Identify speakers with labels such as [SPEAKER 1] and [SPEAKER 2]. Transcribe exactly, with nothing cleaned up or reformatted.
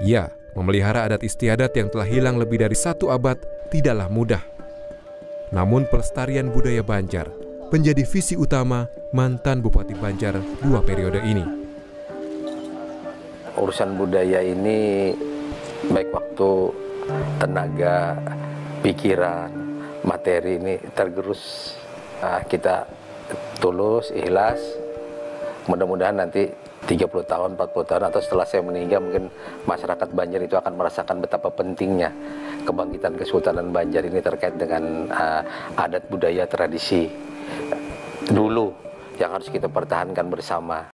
[SPEAKER 1] Ya, memelihara adat istiadat yang telah hilang lebih dari satu abad tidaklah mudah. Namun pelestarian budaya Banjar menjadi visi utama mantan Bupati Banjar dua periode ini.
[SPEAKER 2] Urusan budaya ini baik waktu, tenaga, pikiran, materi ini tergerus. Nah, kita tulus, ikhlas. Mudah-mudahan nanti tiga puluh tahun, empat puluh tahun atau setelah saya meninggal mungkin masyarakat Banjar itu akan merasakan betapa pentingnya kebangkitan Kesultanan Banjar ini terkait dengan uh, adat budaya tradisi dulu yang harus kita pertahankan bersama.